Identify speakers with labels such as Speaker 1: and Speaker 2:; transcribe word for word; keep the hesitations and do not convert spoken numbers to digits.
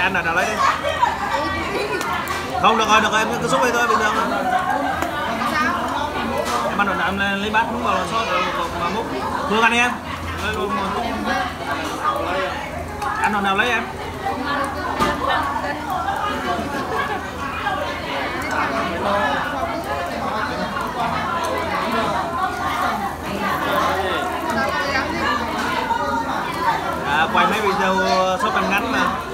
Speaker 1: anh nào nào lấy đi. Không được rồi, được rồi, em cứ xúc đi thôi, bình thường thôi. Em ăn rồi nào, em lấy bát múc vào sốt rồi mà múc. Phương ăn đi em. Ăn rồi nào lấy em. À, quay mấy video shop ăn ngắn mà.